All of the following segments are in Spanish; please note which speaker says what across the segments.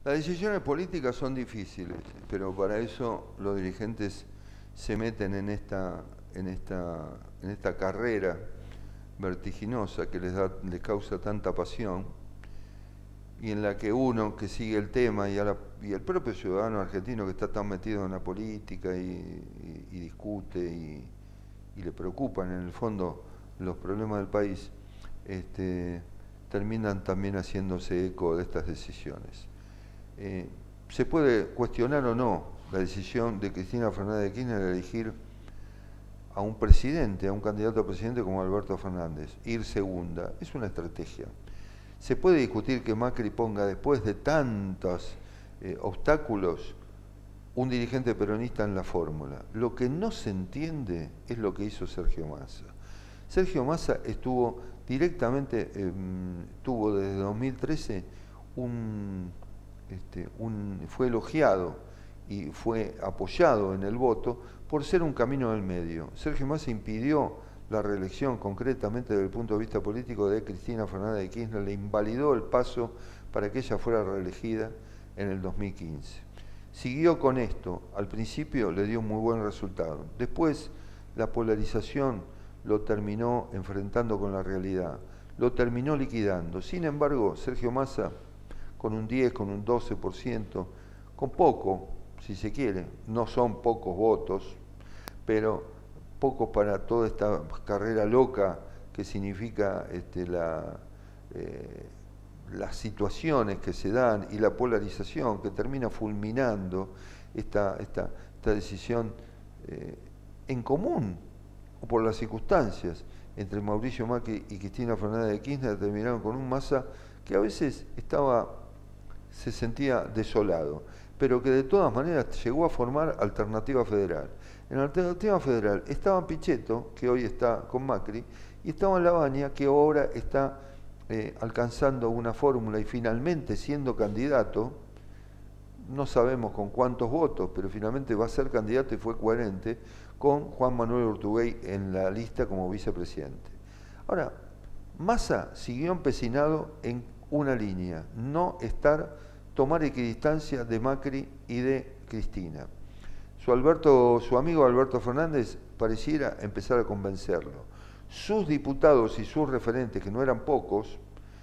Speaker 1: Las decisiones políticas son difíciles, pero para eso los dirigentes se meten en esta carrera vertiginosa que les causa tanta pasión y en la que uno que sigue el tema y el propio ciudadano argentino que está tan metido en la política y discute y le preocupan en el fondo los problemas del país, terminan también haciéndose eco de estas decisiones. Se puede cuestionar o no la decisión de Cristina Fernández de Kirchner de elegir a un presidente, a un candidato a presidente como Alberto Fernández, ir segunda. Es una estrategia. Se puede discutir que Macri ponga, después de tantos obstáculos, un dirigente peronista en la fórmula. Lo que no se entiende es lo que hizo Sergio Massa. Sergio Massa estuvo directamente, tuvo desde 2013 fue elogiado y fue apoyado en el voto por ser un camino del medio. Sergio Massa impidió la reelección, concretamente desde el punto de vista político, de Cristina Fernández de Kirchner, le invalidó el paso para que ella fuera reelegida en el 2015. Siguió con esto, al principio le dio un muy buen resultado. Después la polarización lo terminó enfrentando con la realidad, lo terminó liquidando. Sin embargo, Sergio Massa, con un 10, con un 12%, con poco, si se quiere, no son pocos votos, pero pocos para toda esta carrera loca que significa las situaciones que se dan y la polarización que termina fulminando esta decisión en común o por las circunstancias entre Mauricio Macri y Cristina Fernández de Kirchner, terminaron con un Massa que a veces se sentía desolado, pero que de todas maneras llegó a formar Alternativa Federal. En Alternativa Federal estaba Pichetto, que hoy está con Macri, y estaba Lavagna, que ahora está alcanzando una fórmula y finalmente siendo candidato, no sabemos con cuántos votos, pero finalmente va a ser candidato y fue coherente, con Juan Manuel Urtubey en la lista como vicepresidente. Ahora, Massa siguió empecinado en una línea, tomar equidistancia de Macri y de Cristina. Su amigo Alberto Fernández pareciera empezar a convencerlo. Sus diputados y sus referentes, que no eran pocos,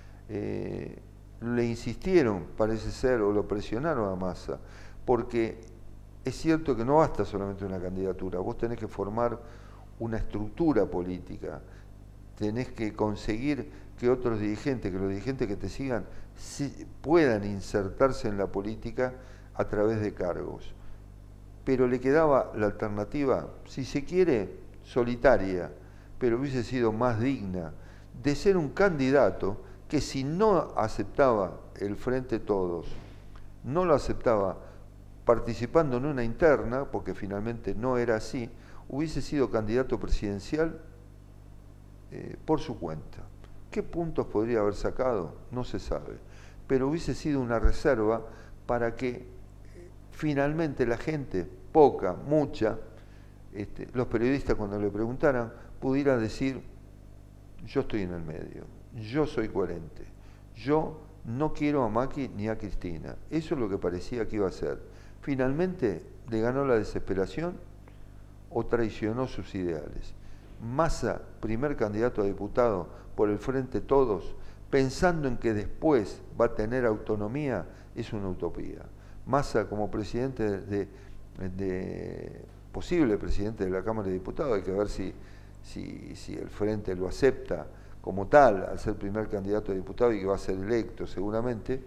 Speaker 1: le insistieron, parece ser, o lo presionaron a Massa, porque es cierto que no basta solamente una candidatura, vos tenés que formar una estructura política, tenés que conseguir que otros dirigentes, que los dirigentes que te sigan, puedan insertarse en la política a través de cargos. Pero le quedaba la alternativa, si se quiere, solitaria, pero hubiese sido más digna, de ser un candidato que si no aceptaba el Frente Todos, no lo aceptaba participando en una interna, porque finalmente no era así, hubiese sido candidato presidencial por su cuenta. ¿Qué puntos podría haber sacado? No se sabe. Pero hubiese sido una reserva para que finalmente la gente, poca, mucha, los periodistas cuando le preguntaran, pudiera decir, yo estoy en el medio, yo soy coherente, yo no quiero a Macri ni a Cristina. Eso es lo que parecía que iba a ser. Finalmente le ganó la desesperación o traicionó sus ideales. Massa, primer candidato a diputado por el Frente Todos, pensando en que después va a tener autonomía, es una utopía. Massa como presidente posible presidente de la Cámara de Diputados, hay que ver si el Frente lo acepta como tal, al ser primer candidato a diputado y que va a ser electo seguramente,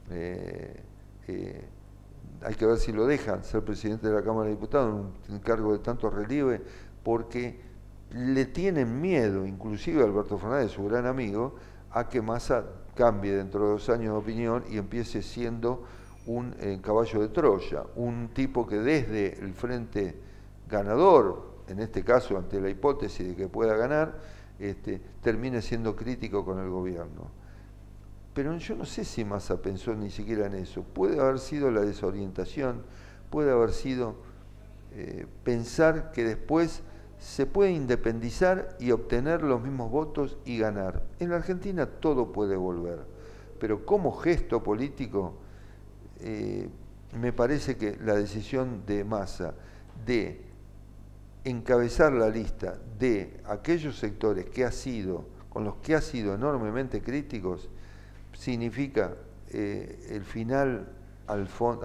Speaker 1: hay que ver si lo dejan ser presidente de la Cámara de Diputados en un cargo de tanto relieve, porque le tienen miedo, inclusive a Alberto Fernández, su gran amigo, a que Massa cambie dentro de 2 años de opinión y empiece siendo un caballo de Troya, un tipo que desde el frente ganador, en este caso ante la hipótesis de que pueda ganar, termine siendo crítico con el gobierno. Pero yo no sé si Massa pensó ni siquiera en eso. Puede haber sido la desorientación, puede haber sido pensar que después se puede independizar y obtener los mismos votos y ganar. En la Argentina todo puede volver, pero como gesto político me parece que la decisión de Massa de encabezar la lista de aquellos sectores con los que ha sido enormemente críticos, significa el final, al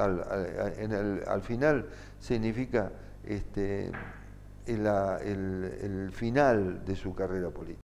Speaker 1: final significa el final de su carrera política.